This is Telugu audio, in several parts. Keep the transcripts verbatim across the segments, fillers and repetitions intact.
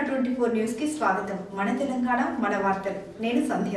ట్వంటీ ఫోర్ న్యూస్ కి స్వాగతం. మన తెలంగాణ మన వార్తలు. నేను సంధ్య.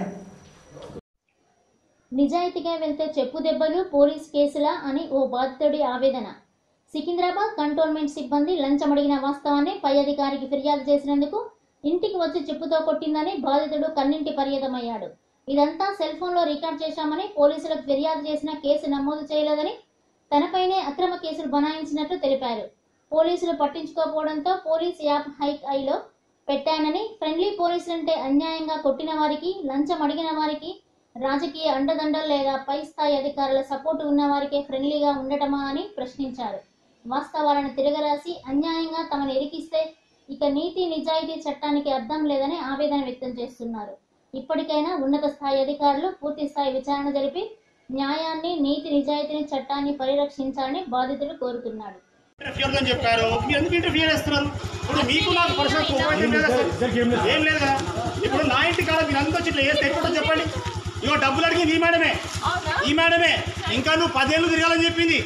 నిజాయితీగా వెళ్తే చెప్పు దెబ్బలు పోలీస్ కేసులా అని ఓ బాధితుడి ఆవేదన. సికింద్రాబాద్ కంటోన్మెంట్ సిబ్బంది లంచం అడిగిన వాస్తవాన్ని పై అధికారికి ఫిర్యాదు చేసినందుకు ఇంటికి వచ్చి చెప్పుతో కొట్టిందని బాధితుడు కన్నింటి పర్యటమయ్యాడు. ఇదంతా సెల్ ఫోన్లో రికార్డ్ చేశామని పోలీసులకు ఫిర్యాదు చేసిన కేసు నమోదు చేయలేదని తనపైనే అక్రమ కేసులు బనాయించినట్లు తెలిపారు. పోలీసులు పట్టించుకోకపోవడంతో పోలీస్ యాప్ హైక్ ఐలో పెట్టానని, ఫ్రెండ్లీ పోలీసులంటే అన్యాయంగా కొట్టిన వారికి, లంచం అడిగిన వారికి రాజకీయ అండదండలు లేదా పై స్థాయి అధికారుల సపోర్టు ఉన్న వారికే ఫ్రెండ్లీగా ఉండటమా అని ప్రశ్నించారు. వాస్తవాలను తిరగరాసి అన్యాయంగా తమను ఇరికిస్తే ఇక నీతి నిజాయితీ చట్టానికి అర్థం లేదని ఆవేదన వ్యక్తం చేస్తున్నారు. ఇప్పటికైనా ఉన్నత స్థాయి అధికారులు పూర్తి స్థాయి విచారణ జరిపి న్యాయాన్ని, నీతి నిజాయితీని, చట్టాన్ని పరిరక్షించాలని బాధితులు కోరుతున్నాడు. చెప్పారు మీరు ఎందుకు ఇంటర్ఫియర్ చేస్తున్నారు? ఇప్పుడు మీకు నాకు పర్సనల్ ఏం లేదు కదా. ఇప్పుడు నా ఇంటి కాడ మీరు అంతా ఇట్లా చేస్తే ఎప్పుడు చెప్పండి. ఇగో డబ్బులు అడిగింది ఈ మేడమే, ఈ మేడమే. ఇంకా నువ్వు పదేళ్ళు తిరగాలని చెప్పింది.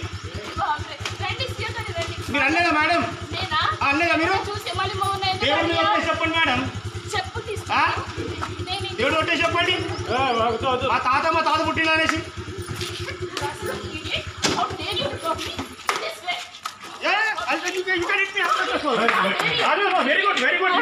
మీరు అనలేదా మేడం? అనలేదా మీరు? దేవుడు మీద కొట్టే చెప్పండి మేడం, దేవుడు కొట్టే చెప్పండి. మా తాత మా తాత పుట్టిన అనేసి వెరీ గుడ్ వెరీ గుడ్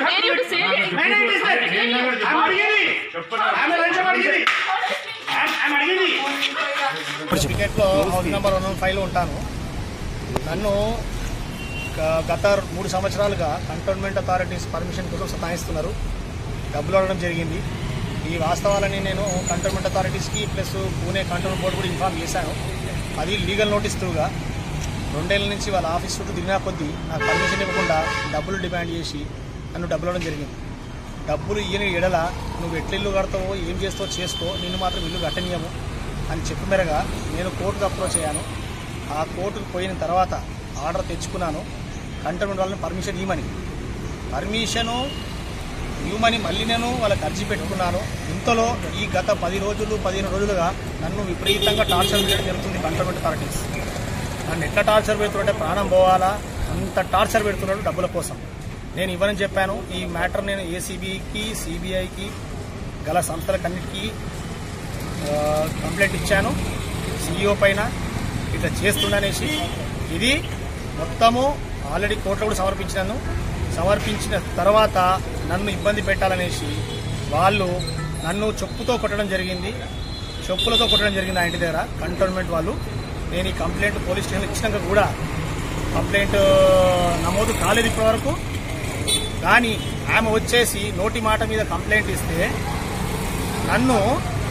క్రికెట్లో హౌస్ నెంబర్ వన్ వన్ ఫైవ్లో ఉంటాను. నన్ను గత మూడు సంవత్సరాలుగా కంటోన్మెంట్ అథారిటీస్ పర్మిషన్ కోసం సతాయిస్తున్నారు, డబ్బులు అడగడం జరిగింది. ఈ వాస్తవాలని నేను కంటోన్మెంట్ అథారిటీస్కి ప్లస్ పూణే కంటోన్మెంట్ బోర్డు కూడా ఇన్ఫార్మ్ చేశాను. అది లీగల్ నోటీస్ త్రూగా రెండేళ్ల నుంచి వాళ్ళ ఆఫీస్ చుట్టూ తిరిగినా కొద్దీ నాకు పర్మిషన్ ఇవ్వకుండా డబ్బులు డిమాండ్ చేసి నన్ను డబ్బులు ఇవ్వడం జరిగింది. డబ్బులు ఇయ్యని ఎడల నువ్వు ఎట్ల ఇల్లు కడతావో ఏం చేస్తావో చేసుకో, నిన్ను మాత్రం ఇల్లు కట్టనీయము అని చెప్పి మేరగా నేను కోర్టుకు అప్రోచ్ అయ్యాను. ఆ కోర్టుకు పోయిన తర్వాత ఆర్డర్ తెచ్చుకున్నాను కంటోన్మెంట్ వాళ్ళని పర్మిషన్ ఇవ్వమని. పర్మిషను ఇవ్వమని మళ్ళీ నేను వాళ్ళకి అర్జీ పెట్టుకున్నాను. ఇంతలో ఈ గత పది రోజులు పదిహేను రోజులుగా నన్ను విపరీతంగా టార్చర్ చేయడం జరుగుతుంది కంటోన్మెంట్ అథారిటీస్. నన్ను ఎట్లా టార్చర్ పెడుతుంటే ప్రాణం పోవాలా అంత టార్చర్ పెడుతున్నాడు డబ్బుల కోసం. నేను ఇవ్వనని చెప్పాను. ఈ మ్యాటర్ నేను ఏసీబీకి, సిబిఐకి గల సంస్థలకన్నిటికీ కంప్లైంట్ ఇచ్చాను. సీఈఓ పైన ఇట్లా చేస్తుండనేసి ఇది మొత్తము ఆల్రెడీ కోర్టులో కూడా సమర్పించాను. సమర్పించిన తర్వాత నన్ను ఇబ్బంది పెట్టాలనేసి వాళ్ళు నన్ను చెప్పుతో కొట్టడం జరిగింది, చెప్పులతో కొట్టడం జరిగింది ఆ ఇంటి దగ్గర కంటోన్మెంట్ వాళ్ళు. నేను ఈ కంప్లైంట్ పోలీస్ స్టేషన్ ఇచ్చినాక కూడా కంప్లైంట్ నమోదు కాలేదు ఇప్పటి వరకు. కానీ ఆమె వచ్చేసి నోటి మాట మీద కంప్లైంట్ ఇస్తే నన్ను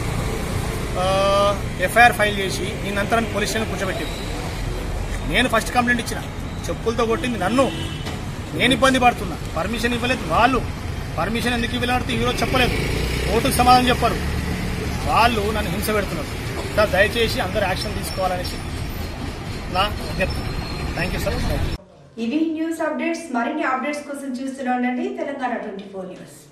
ఎఫ్ఐఆర్ ఫైల్ చేసి నిన్నంతా పోలీస్ స్టేషన్ కూర్చోబెట్టింది. నేను ఫస్ట్ కంప్లైంట్ ఇచ్చిన, చెప్పులతో కొట్టింది నన్ను, నేను ఇబ్బంది పడుతున్నా. పర్మిషన్ ఇవ్వలేదు వాళ్ళు. పర్మిషన్ ఎందుకు ఇవ్వలేదంటే ఈరోజు చెప్పలేదు, కోర్టుకు సమాధానం చెప్పారు. వాళ్ళు నన్ను హింస పెడుతున్నారు. దయచేసి అందరూ యాక్షన్ తీసుకోవాలనేసి నా విజ్ఞప్తి. Thank you sir. ఇవి న్యూస్ అప్డేట్స్. మరిన్ని అప్డేట్స్ కోసం చూస్తూనే ఉండండి తెలంగాణ ట్వంటీ ఫోర్ న్యూస్.